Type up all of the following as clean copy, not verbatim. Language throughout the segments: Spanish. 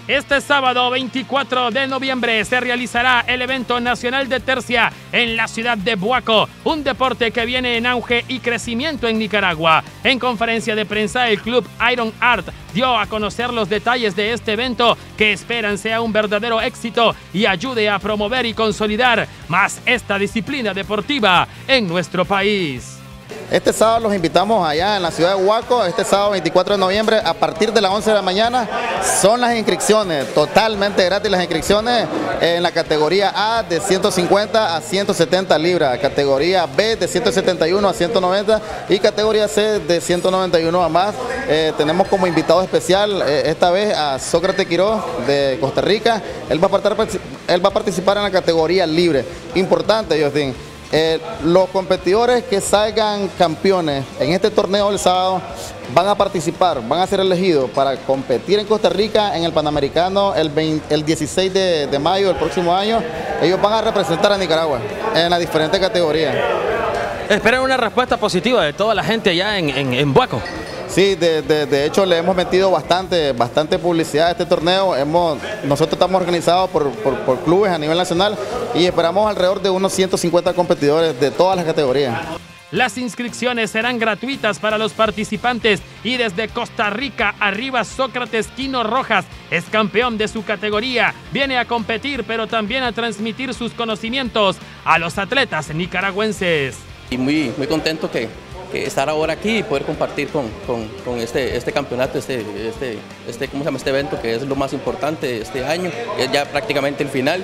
Este sábado 24 de noviembre se realizará el evento nacional de tercia en la ciudad de Buaco, un deporte que viene en auge y crecimiento en Nicaragua. En conferencia de prensa, el club Iron Art dio a conocer los detalles de este evento que esperan sea un verdadero éxito y ayude a promover y consolidar más esta disciplina deportiva en nuestro país. Este sábado los invitamos allá en la ciudad de Buaco, este sábado 24 de noviembre a partir de las 11 de la mañana. Son las inscripciones, totalmente gratis las inscripciones en la categoría A de 150 a 170 libras, categoría B de 171 a 190 y categoría C de 191 a más. Tenemos como invitado especial esta vez a Sócrates Quiroz de Costa Rica. Él va a participar en la categoría libre. Importante, Justin. Los competidores que salgan campeones en este torneo del sábado van a participar, van a ser elegidos para competir en Costa Rica en el Panamericano el 16 de mayo del próximo año. Ellos van a representar a Nicaragua en las diferentes categorías. Esperan una respuesta positiva de toda la gente allá en Buaco. Sí, de hecho le hemos metido bastante publicidad a este torneo. Nosotros estamos organizados por clubes a nivel nacional y esperamos alrededor de unos 150 competidores de todas las categorías. Las inscripciones serán gratuitas para los participantes y desde Costa Rica arriba Sócrates Quino Rojas es campeón de su categoría. Viene a competir pero también a transmitir sus conocimientos a los atletas nicaragüenses. Y muy contento que estar ahora aquí y poder compartir con este campeonato, ¿cómo se llama? Este evento que es lo más importante este año, es ya prácticamente el final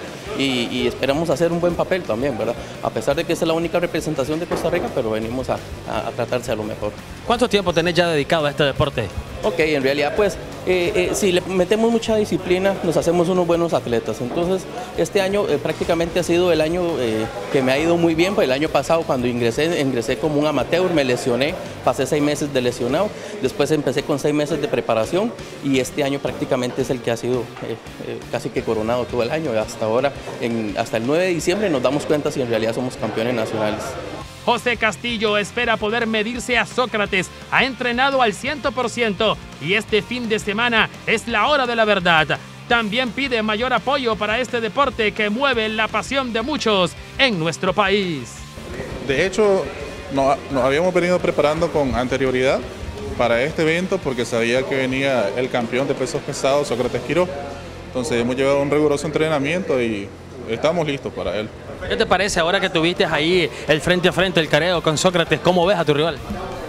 y esperamos hacer un buen papel también, ¿verdad? A pesar de que esta es la única representación de Costa Rica, pero venimos a tratarse a lo mejor. ¿Cuánto tiempo tenés ya dedicado a este deporte? Ok, en realidad pues si le metemos mucha disciplina nos hacemos unos buenos atletas. Entonces este año prácticamente ha sido el año que me ha ido muy bien. Pues el año pasado cuando ingresé como un amateur, me lesioné, pasé 6 meses de lesionado, después empecé con 6 meses de preparación y este año prácticamente es el que ha sido casi que coronado todo el año. Hasta ahora, hasta el 9 de diciembre nos damos cuenta si en realidad somos campeones nacionales. José Castillo espera poder medirse a Sócrates, ha entrenado al 100% y este fin de semana es la hora de la verdad. También pide mayor apoyo para este deporte que mueve la pasión de muchos en nuestro país. De hecho, nos habíamos venido preparando con anterioridad para este evento porque sabía que venía el campeón de pesos pesados, Sócrates Quiroz. Entonces hemos llevado un riguroso entrenamiento y estamos listos para él. ¿Qué te parece ahora que tuviste ahí el frente a frente, el careo con Sócrates? ¿Cómo ves a tu rival?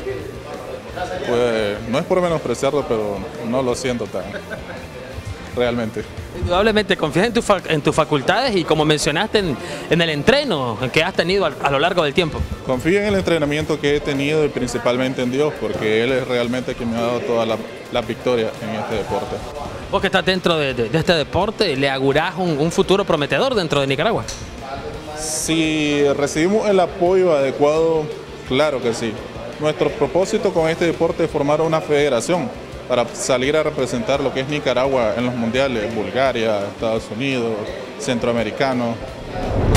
Pues no es por menospreciarlo, pero no lo siento tan realmente. Indudablemente confías en tus facultades y como mencionaste en el entreno que has tenido a lo largo del tiempo. Confío en el entrenamiento que he tenido y principalmente en Dios, porque Él es realmente quien me ha dado todas las victorias en este deporte. Vos que estás dentro de este deporte, ¿le augurás un futuro prometedor dentro de Nicaragua? Si recibimos el apoyo adecuado, claro que sí. Nuestro propósito con este deporte es formar una federación para salir a representar lo que es Nicaragua en los mundiales, Bulgaria, Estados Unidos, Centroamericanos.